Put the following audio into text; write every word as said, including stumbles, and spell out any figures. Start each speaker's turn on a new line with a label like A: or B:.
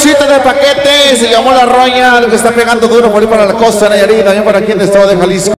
A: bolsita de paquete, se llamó La Roña, lo que está pegando duro por ahí para la costa de Nayarit, también para aquí en el estado de Jalisco.